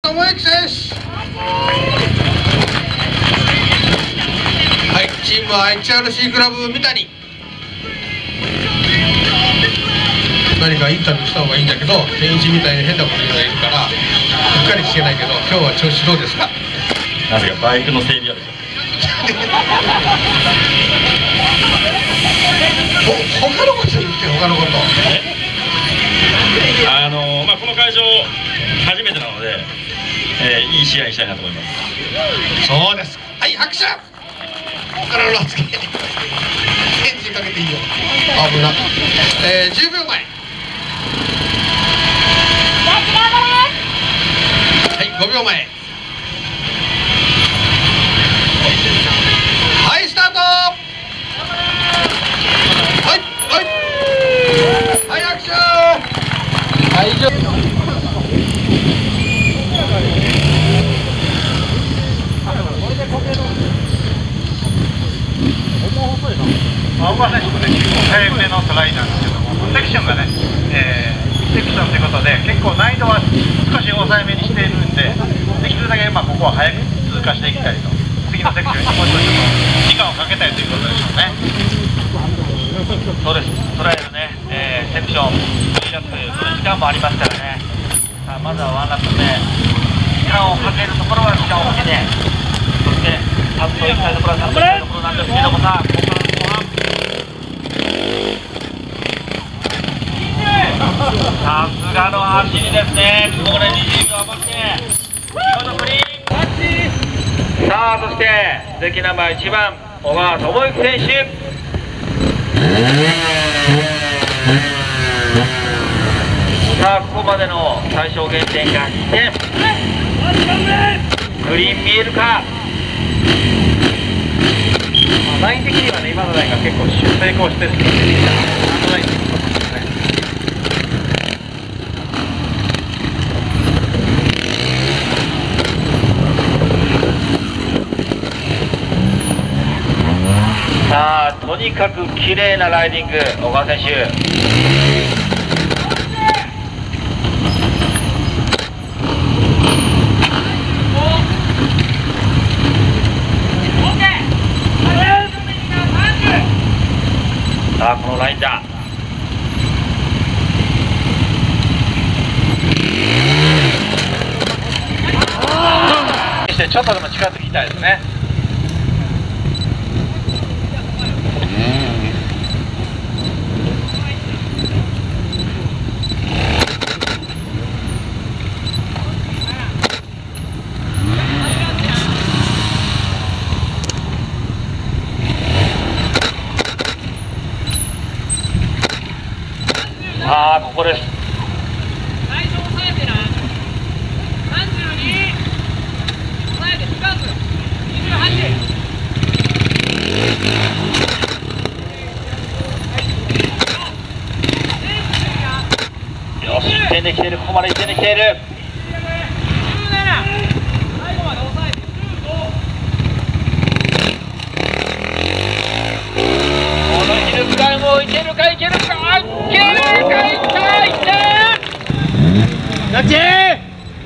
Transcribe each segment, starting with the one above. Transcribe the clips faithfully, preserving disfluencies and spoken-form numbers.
智之選手。はい、チームは エイチアールシー クラブ三谷。何かインタビューした方がいいんだけど、天一みたいに変なこと言うのがいるからうっかり聞けないけど、今日は調子どうですか？ なぜかバイクの整備はですよ。 他のこと言って他のこと。 あのまあこの会場初めてなので、えー、いい試合にしたいなと思います。 そうです。はい、拍手。ここからの発言。エンジンかけていいよ。危な。えー、じゅうびょうまえ。はい、ごびょうまえ。はい、スタート。はいはいはい、拍手。はい、以上。 青葉選手もね、結構速めのトライなんですけども、セクションがね、えー、セクションということで、結構難易度は少し抑えめにしているんで、できるだけまあここは早く通過していきたいと、次のセクションにもう少し時間をかけたいということでしょうね。そうです、トライアルね、えー、セクション、にラップ、その時間もありますからね、さあまずはワンラップ目、時間をかけるところは時間をかけて、そして、さっといきたいところはさっといきたいところなんですけどもさ、ここから後半。さすがの走りですね。ここでにじゅうびょう余って見事クリーン。さあそして関ナンバーいちばん小川智之選手。さあここまでの最小減点がにてん。クリーン見えるか。ライン的にはね、今のラインが結構成功してるんですけど、あのラインってことですね。さあとにかく綺麗なライディング、小川選手。さあこのラインだ。そしてちょっとでも近づきたいですね。さあここです。 最初抑えてな。さんじゅうに。抑えてにバウンド。にじゅうはち。 よし、いってんできている。ここまでいってんできている。 じゅうなな。最後まで抑えてじゅうご。 このヒルクライムをいけるかいけるか。いけるかいったいってん。ラッチー。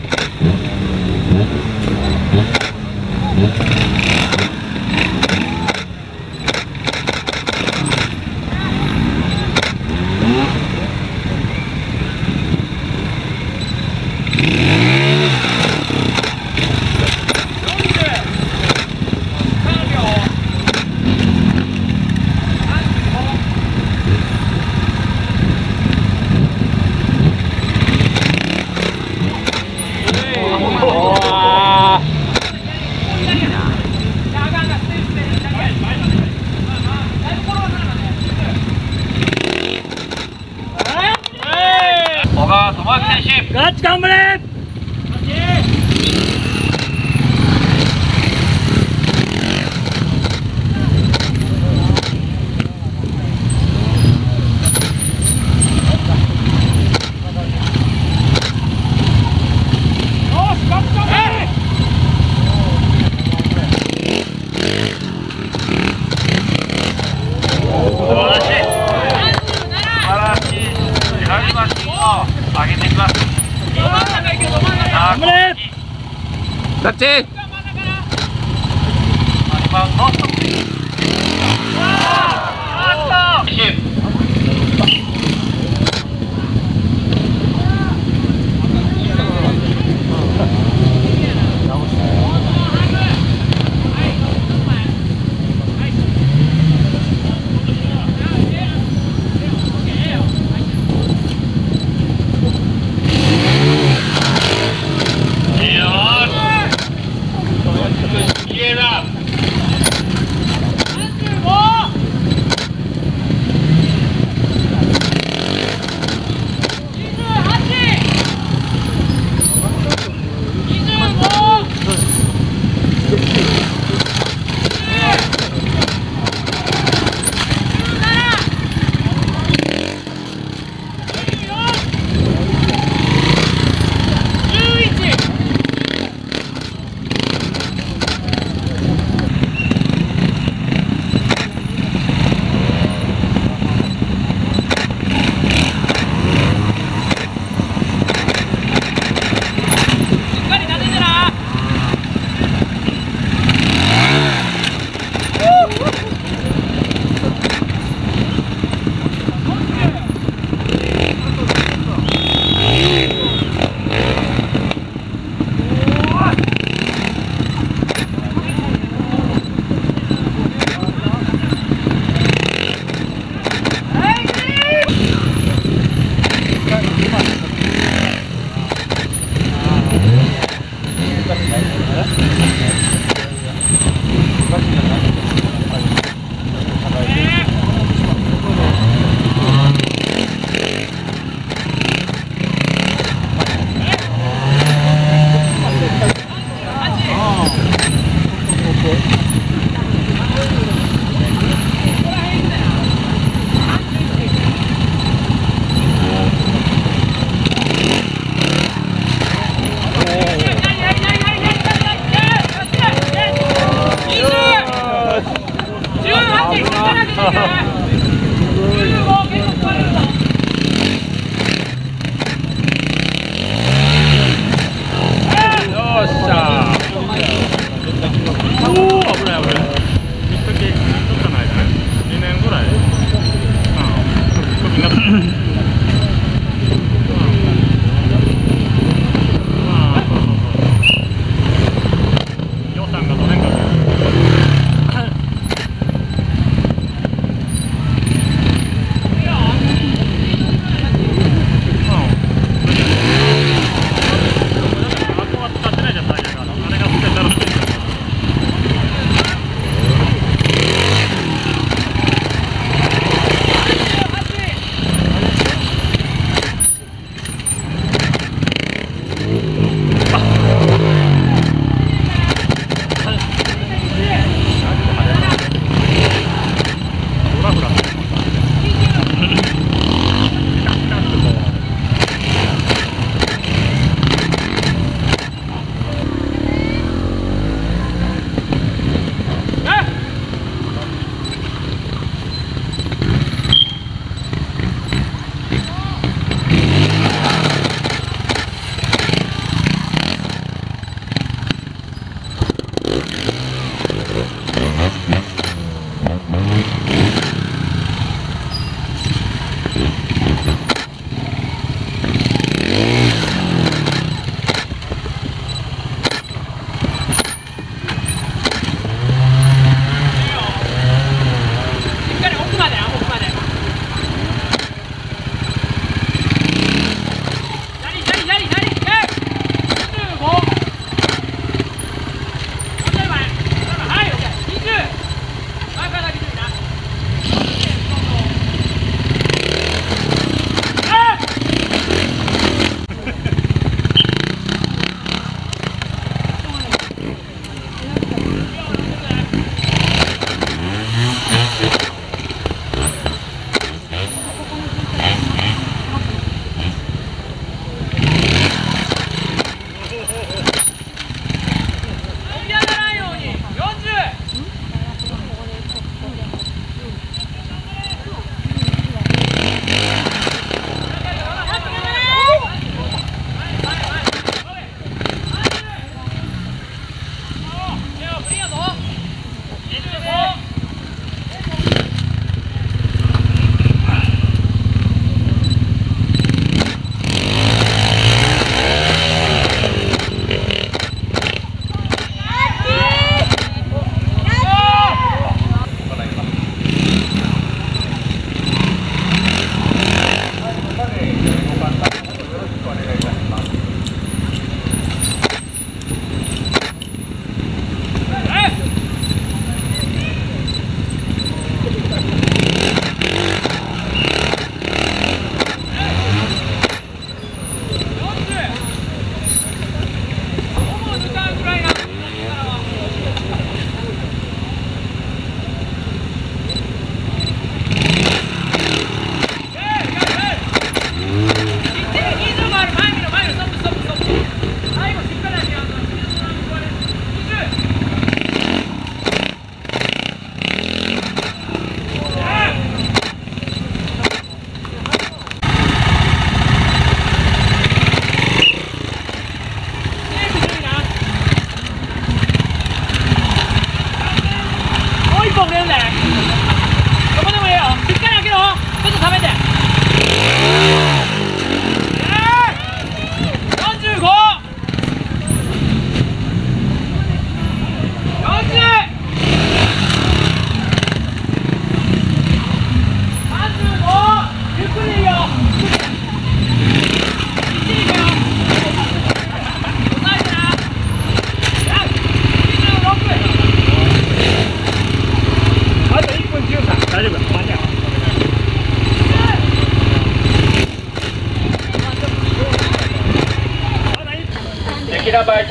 ガッツ頑張れ。 上げていきます。 タッチ。 今ノンストップ。あっと。 予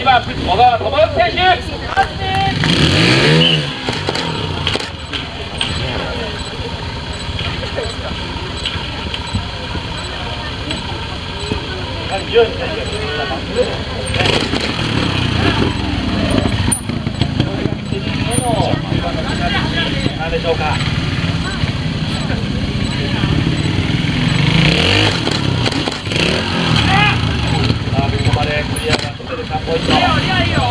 ばん小川智之選手。何でしょうか。ここまでクリアが取れるさんポイント。いいよいいよ。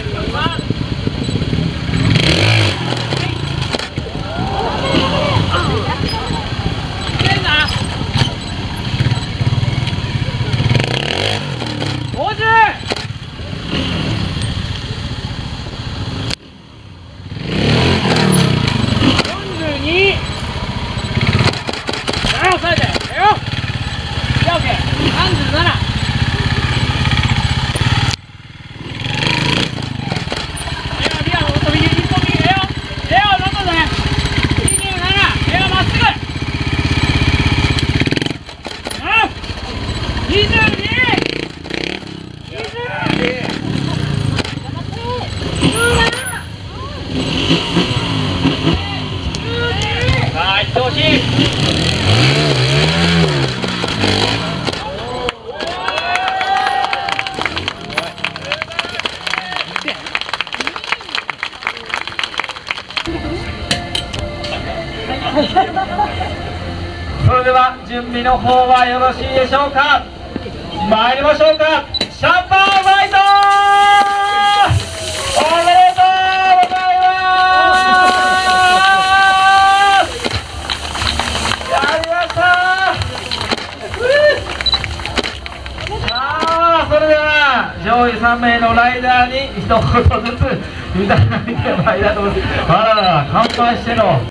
それでは準備の方はよろしいでしょうか。参りましょうか。シャンパンファイトおめでとうございます。やりました。さあそれでは上位さん名のライダーに一言ずついただいてまいりたいと思います。あららら乾杯しての